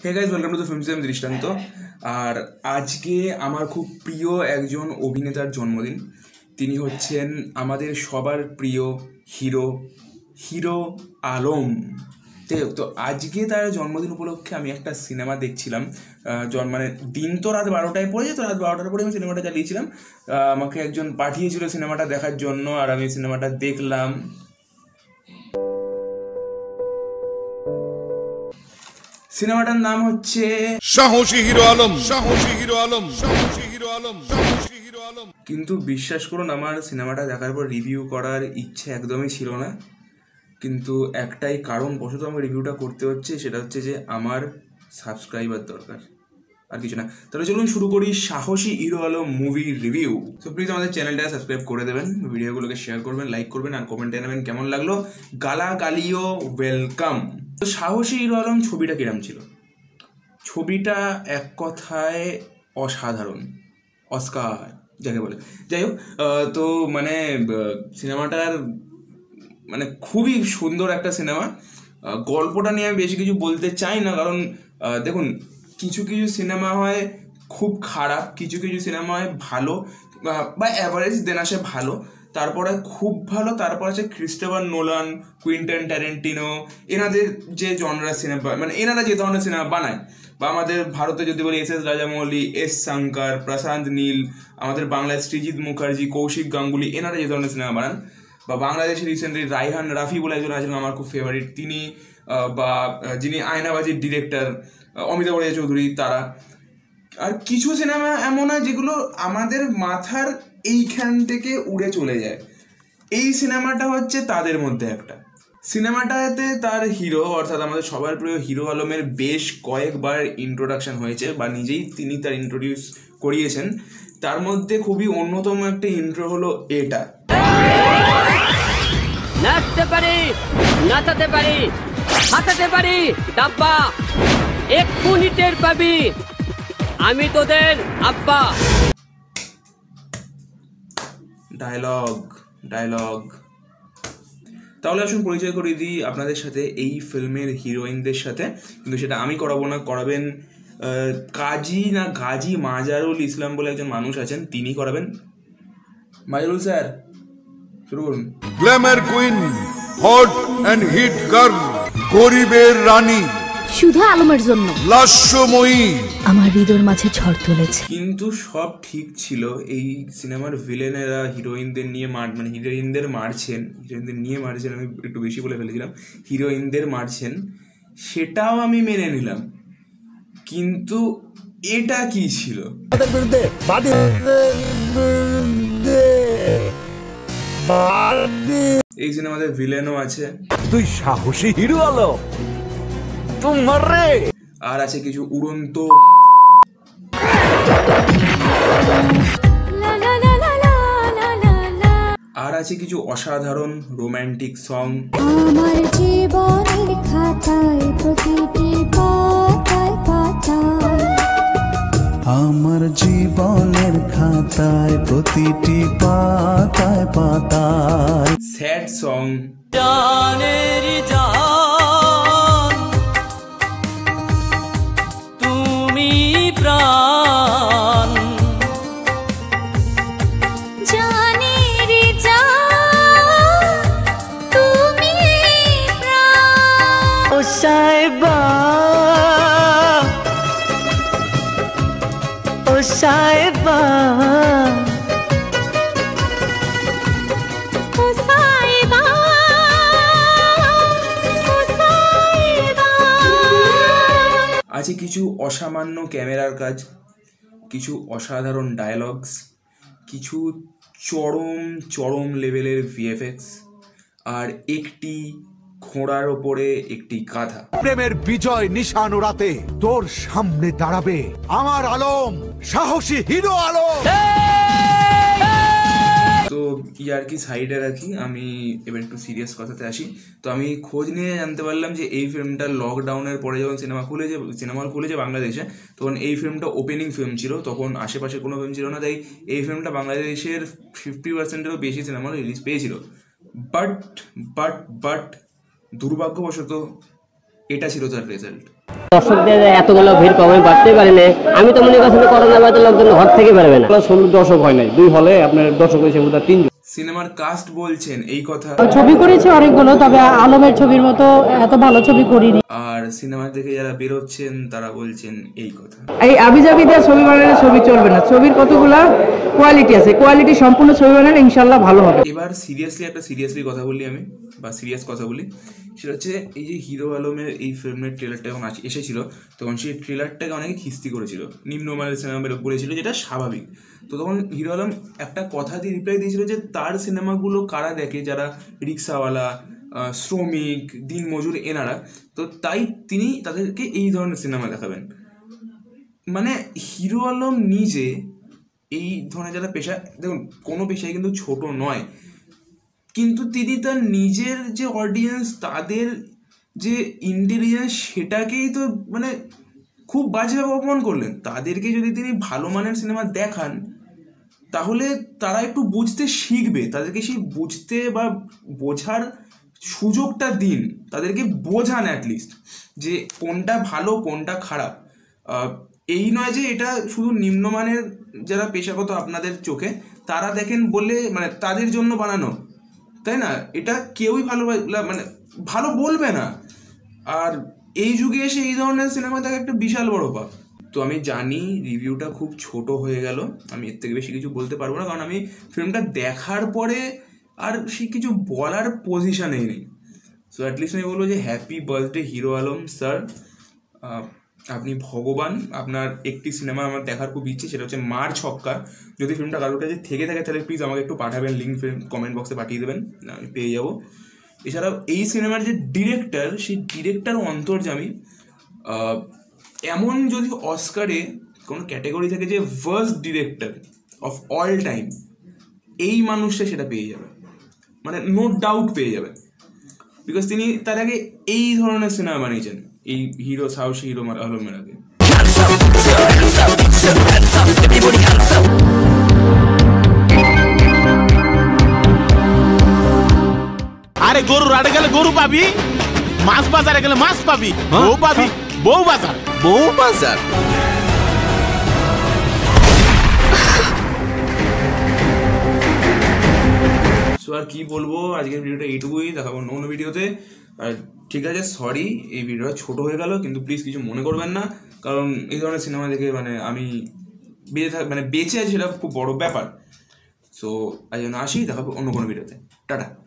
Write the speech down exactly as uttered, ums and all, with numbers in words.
Hey guys, welcome to the film cinema Drishtanta. আর আজকে আমার খুব প্রিয় একজন অভিনেতার জন্মদিন। তিনি হচ্ছেন আমাদের সবার প্রিয় হিরো হিরো আলম। তো আজকে তার জন্মদিন উপলক্ষে আমি একটা সিনেমা দেখছিলাম। মানে দিন তো রাত বারোটায় পড়েছে, তো রাত বারোটার পরে আমি সিনেমাটা চালিয়েছিলাম। আমাকে একজন পাঠিয়েছিল সিনেমাটা দেখার জন্য, আর আমি সিনেমাটা দেখলাম। সিনেমাটার নাম হচ্ছে সাহসী হিরো আলম। সাহসী হিরো আলম। সাহসী হিরো আলম। সাহসী হিরো আলম। কিন্তু বিশ্বাস করুন, আমার সিনেমাটা দেখার পর রিভিউ করার ইচ্ছে একদমই ছিল না। কিন্তু একটাই কারণ বশত আমার রিভিউটা করতে হচ্ছে, সেটা হচ্ছে যে আমার সাবস্ক্রাইবার দরকার, আর কিছু না। তাহলে চলুন শুরু করি Sahosi hero Alom movie review. তো প্লিজ আমাদের চ্যানেলটা সাবস্ক্রাইব করে দেবেন, ভিডিওগুলোকে শেয়ার করবেন, লাইক করবেন, আর কমেন্টে জানাবেন কেমন লাগলো। গালাগালিও ওয়েলকাম। তো সাহসী হিরো আলম ছবিটা কিরম ছিল? ছবিটা এক কথায় অসাধারণ, অস্কার যাকে বলে। যাই হোক, তো মানে সিনেমাটার মানে খুবই সুন্দর একটা সিনেমা। গল্পটা নিয়ে আমি বেশি কিছু বলতে চাই না, কারণ দেখুন, কিছু কিছু সিনেমা হয় খুব খারাপ, কিছু কিছু সিনেমা হয় ভালো বা অ্যাভারেজ, দেন আসে ভালো, তারপরে খুব ভালো, তারপর আছে ক্রিস্টোফার নোলান, কুইন্টন ট্যারেন্টিনো, এনাদের যে জনরা সিনেমা মানে এনারা যে ধরনের সিনেমা বানায়। বা আমাদের ভারতে যদি বলি S S Rajamouli, S Shankar, Prashanth Neel, আমাদের বাংলায় সৃজিত মুখার্জি, কৌশিক গাঙ্গুলি, এনারা যে ধরনের সিনেমা বানান। বা বাংলাদেশে রিসেন্টলি রাইহান রাফি বলে একজন আছেন আমার খুব ফেভারিট, তিনি, বা যিনি আয়নাবাজির ডিরেক্টর অমিতাভ চৌধুরী, তারা। আর কিছু সিনেমা এমন হয় যেগুলো আমাদের মাথার এইখান থেকে উড়ে চলে যায়। এই সিনেমাটা হচ্ছে তাদের মধ্যে একটা। সিনেমাটাতে তার হিরো, অর্থাৎ আমাদের সবার প্রিয় হিরো আলমের বেশ কয়েকবার ইন্ট্রোডাকশন হয়েছে, বা নিজেই তিনি তার ইন্ট্রোডিউস করিয়েছেন। তার মধ্যে খুবই অন্যতম একটা ইন্ট্রো হলো এটা। নাচতে পারি, নাচাতে পারি, হাঁটাতে পারি, ডাব্বা এক মিনিটের পাবি, আমি তোদের আব্বা। ডায়লগ ডায়লগ তাহলে আসুন পরিচয় করিয়ে দিই আপনাদের সাথে এই ফিল্মের হিরোইনদের সাথে। কিন্তু সেটা আমি করাবো না, করাবেন কাজী না গাজী মাজারুল ইসলাম বলে একজন মানুষ আছেন, তিনি করাবেন। মাজারুল স্যার, শুরু করুন। Glamour queen, hot and hit girl, গরিবের রানী, শুধু আলমের জন্য লাস্যময়ী, আমার হৃদয়ের মাঝে ঝড় তুলেছে। কিন্তু সব ঠিক ছিল, এই সিনেমার ভিলেনেরা হিরোইনদের নিয়ে মার মানে হিরোইনদের মারছেন হিরোইনদের নিয়ে মারছেন আমি একটু বেশি বলে ফেলেছিলাম, হিরোইনদের মারছেন, সেটাও আমি মেনে নিলাম। কিন্তু এটা কি ছিল? এই সিনেমাতে ভিলেনও আছে, তুই সাহসী হিরো আলম তোমার রে, আর আছে কিছু উড়ন্ত, আর আছে কিছু অসাধারণ রোমান্টিক সং। আমার জীবনের খাতায় প্রতিটি পাতায় পাতায়, আমার জীবনের খাতায় প্রতিটি পাতায় পাতায় স্যাড সং। জানের জান তুমি প্রাণ, জানের জান তুমি প্রাণ, ও সাহেবা, ও সাহেবা, ও সাইবা, ও সাইবা। আছে কিছু অসামান্য ক্যামেরার কাজ, কিছু অসাধারণ ডায়লগস, কিছু চরম চরম লেভেলের ভিএফএক্স, আর একটি ঘোড়ার ওপরে একটি গাধা। প্রেমের বিজয় নিশানো রাতে তোর সামনে দাঁড়াবে আমার আলম, সাহসী হিরো আলম। তো ইয়ার কি সাইডে রাখি, আমি এবার একটু সিরিয়াস কথাতে আসি। তো আমি খোঁজ নিয়ে জানতে পারলাম যে এই ফিল্মটা লকডাউনের পরে যখন সিনেমা খুলেছে সিনেমা হল খুলেছে বাংলাদেশে, তখন এই ফিল্মটা ওপেনিং ফিল্ম ছিল, তখন আশেপাশে কোনো ফিল্ম ছিল না, তাই এই ফিল্মটা বাংলাদেশের ফিফটি পার্সেন্টেরও বেশি সিনেমা রিলিজ পেয়েছিল। বাট বাট বাট দুর্ভাগ্যবশত এটা ছিল তার রেজাল্ট। দর্শকদের এতগুলো ভিড় কমে বাড়তেই পারে না। আমি তো মনে করছি করোনা বাদে লোকজন ঘর থেকে পারবে না। ষোলো দর্শক হয় নাই, দুই হলে আপনার দর্শক হয়েছে বোধ হয় তিনজন। সিনেমার কাস্ট বলছেন এই কথা। ছবি করেছে অনেকগুলো, তবে আলমের ছবির মতো এত ভালো ছবি করিনি। আর সিনেমা থেকে যারা বেরোচ্ছেন তারা বলছেন এই কথা। এই আবিজাবি দিয়ে ছবি বানালে ছবি চলবে না। ছবির কতগুলা কোয়ালিটি আছে, কোয়ালিটি সম্পূর্ণ ছবি বানালে ইনশাল্লাহ ভালো হবে। এবার সিরিয়াসলি একটা সিরিয়াসলি কথা বলি আমি, বা সিরিয়াস কথা বলি, সেটা হচ্ছে এই যে হিরো আলমের এই ফিল্মের ট্রেলারটা যখন এসেছিল তখন সেই ট্রেলারটাকে অনেকে খিস্তি করেছিল, নিম্নমানের সিনেমা বলেছিল, যেটা স্বাভাবিক। তো তখন হিরো আলম একটা কথা দিয়ে রিপ্লাই দিয়েছিল যে তার সিনেমাগুলো কারা দেখে, যারা রিক্সাওয়ালা, শ্রমিক, দিনমজুর, এনারা। তো তাই তিনি তাদেরকে এই ধরনের সিনেমা দেখাবেন। মানে হিরো আলম নিজে এই ধরনের যারা পেশা, দেখুন কোনো পেশায় কিন্তু ছোট নয়, কিন্তু তিনি তার নিজের যে অডিয়েন্স, তাদের যে ইন্টেলিজেন্স, সেটাকেই তো মানে খুব বাজেভাবে অপমান করলেন। তাদেরকে যদি তিনি ভালো মানের সিনেমা দেখান তাহলে তারা একটু বুঝতে শিখবে, তাদেরকে সেই বুঝতে বা বোঝার সুযোগটা দিন, তাদেরকে বোঝান অ্যাটলিস্ট যে কোনটা ভালো কোনটা খারাপ। এই নয় যে এটা শুধু নিম্নমানের যারা পেশাগত আপনাদের চোখে তারা দেখেন বলে মানে তাদের জন্য বানানো, তাই না? এটা কেউই ভালো মানে ভালো বলবে না। আর এই যুগে এসে এই ধরনের সিনেমা দেখা একটা বিশাল বড় পাপ। তো আমি জানি রিভিউটা খুব ছোট হয়ে গেল, আমি এর থেকে বেশি কিছু বলতে পারবো না, কারণ আমি ফিল্মটা দেখার পরে আর সে কিছু বলার পজিশনেই নেই। সো অ্যাটলিস্ট আমি বলবো যে happy birthday hero Alom sir, আপনি ভগবান। আপনার একটি সিনেমা আমার দেখার খুব ইচ্ছে, সেটা হচ্ছে মার ছক্কা। যদি ফিল্মটা কারোর কাছে থেকে থাকে তাহলে প্লিজ আমাকে একটু পাঠাবেন, লিঙ্ক ফিল্ম কমেন্ট বক্সে পাঠিয়ে দেবেন, আমি পেয়ে যাবো। এছাড়াও এই সিনেমার যে ডিরেক্টর, সেই ডিরেক্টর অন্তর্যামী। এমন যদি অস্কারে কোনো ক্যাটাগরি থাকে যে worst director of all time, এই মানুষটা সেটা পেয়ে যাবে, মানে নো ডাউট পেয়ে যাবে। বিকজ তিনি তার আগে এই ধরনের সিনেমা বানিয়েছেন, এই হিরো সাহসী হিরো আলমের আগে। আরে গরু রাড়ে গেলে গরু পাবি, মাছ বাজারে গেলে মাছ পাবি, বউ পাবি বউ বাজার, বউ বাজার। সো আর কি বলবো, আজকের ভিডিওটা এইটুকুই, দেখাবো অন্য ভিডিওতে। আর ঠিক আছে, সরি এই ভিডিওটা ছোট হয়ে গেল, কিন্তু প্লিজ কিছু মনে করবেন না, কারণ এই ধরনের সিনেমা দেখে মানে আমি বেঁচে থাক মানে বেঁচে আছি, সেটা খুব বড় ব্যাপার। সো আজ জন্য আসি, দেখাবো অন্য কোনো ভিডিওতে। টাটা।